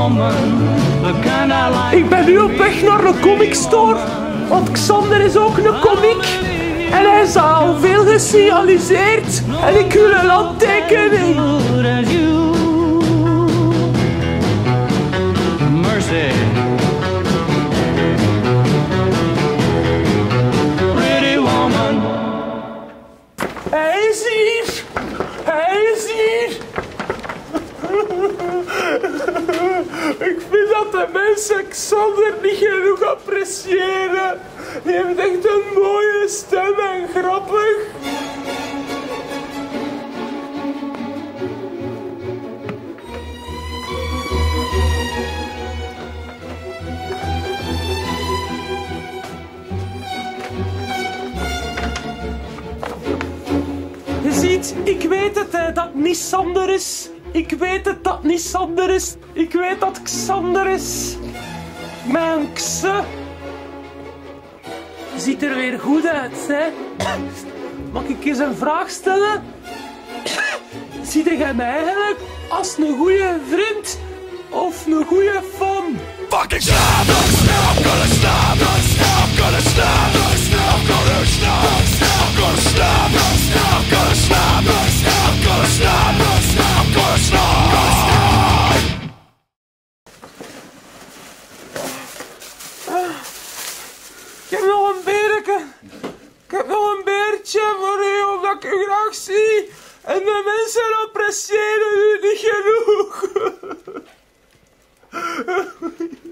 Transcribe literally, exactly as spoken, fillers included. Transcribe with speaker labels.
Speaker 1: Ik ben nu op weg naar een comicstore, want Xander is ook een comic. En hij is al veel gesignaliseerd en ik wil een handtekening.
Speaker 2: Mercy. Pretty woman.
Speaker 1: Hij is hier. Hij is hier. Ik vind dat de mensen Xander niet genoeg appreciëren. Die heeft echt een mooie stem en grappig. Je ziet, ik weet het, hè, dat het niet Sander is. Ik weet het dat het niet Sander is. Ik weet dat Xander is. Mijn kse. Ziet er weer goed uit, hè? Mag ik eens een vraag stellen? Zie jij mij eigenlijk als een goede vriend of een goede fan?
Speaker 3: Fucking stop! I'm gonna stop! I'm gonna stop! I'm gonna stop! I'm gonna stop! I'm gonna stop! I'm gonna stop! I'm gonna stop!
Speaker 1: Ik heb nog een beertje. Ik heb nog een beertje voor u, omdat ik u graag zie. En de mensen appreciëren u niet genoeg.